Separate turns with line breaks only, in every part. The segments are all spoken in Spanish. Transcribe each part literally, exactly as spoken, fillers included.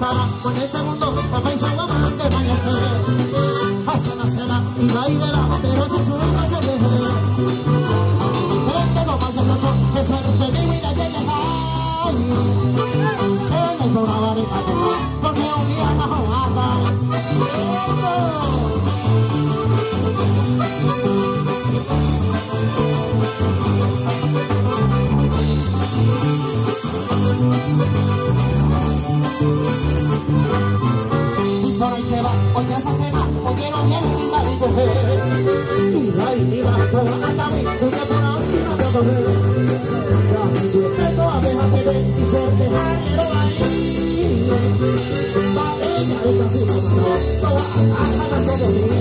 para con el segundo, papá y su mamá que vaya a ser. Hace la cena y va y verá, pero si su nombre se deje. Pero tengo más de pronto, que suerte mi vida llegue a se le por una varita, porque un día bajo mata. Y por ahí que va, hoy ya se hace más, hoy quiero bien y tal y coger. Y ahí va, toda la cabeza, cuya para y no te correr. Ya, tengo abejas que ven y suerte jaero ahí. Va ella y casi no mano, toda la cabeza de mí.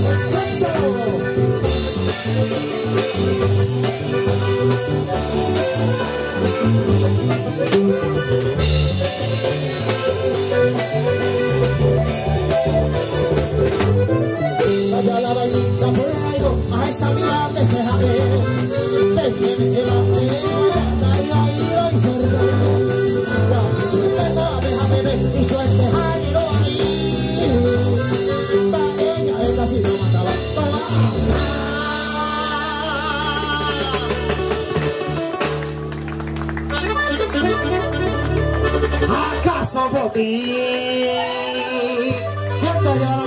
Vaya la vainita por el aire, a esa vida que se jale. Me tiene que darle, ahí, ahí, ahí, suerte. Tengo abeja, bebé, y suerte, jairo ahí. Va ella, él casi no mataba. ¿Acaso por ti? Siento llegar